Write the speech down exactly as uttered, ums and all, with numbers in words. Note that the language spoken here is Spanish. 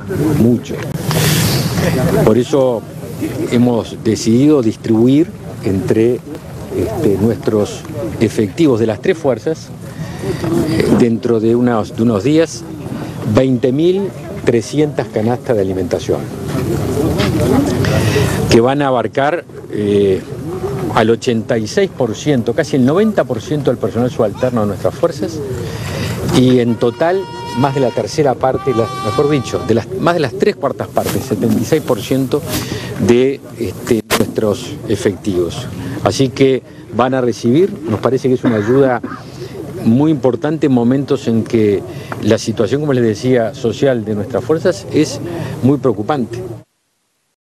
mucho. Por eso hemos decidido distribuir entre este, nuestros efectivos de las tres fuerzas, eh, dentro de unos, de unos días, veinte mil trescientas canastas de alimentación, que van a abarcar eh, al ochenta y seis por ciento, casi el noventa por ciento del personal subalterno de nuestras fuerzas, y en total más de la tercera parte, la, mejor dicho, de las, más de las tres cuartas partes, setenta y seis por ciento de este, nuestros efectivos. Así que van a recibir, nos parece que es una ayuda muy importante en momentos en que la situación, como les decía, social de nuestras fuerzas es muy preocupante.